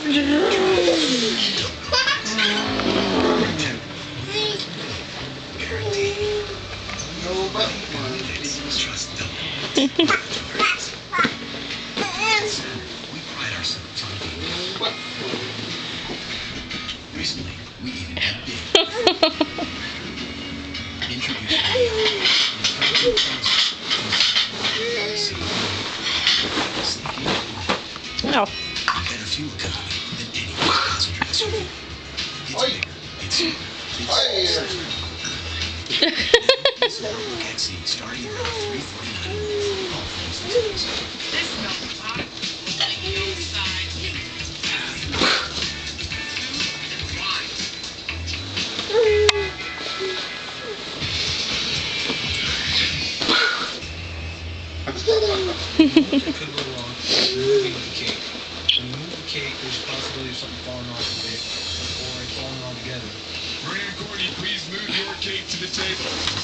Recently, we even had big. Introducing No. better fuel economy than any passenger SUV. It's bigger. It's This Notebook XE starting around $349 all things considered. This notebook inside It could go wrong. Removing the cake. When you move the cake, there's a possibility of something falling off of it or it falling altogether. Brandon and Courtney, please move your cake to the table.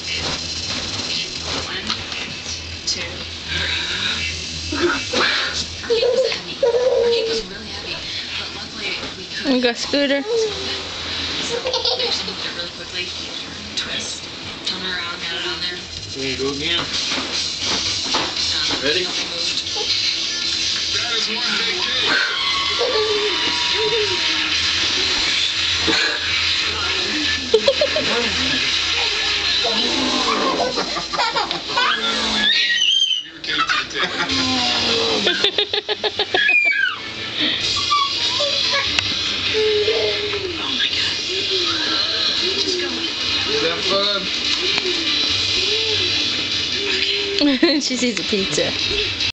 1, 2, 3. Our cake was heavy. Our cake was really heavy, but luckily we We got Scooter. So we just moved it really quickly. Twist, turn around, got it on there. There you go again. Ready? That is one big cake. Your cake to the table. Oh my god. Just go. Is that fun? She sees a pizza.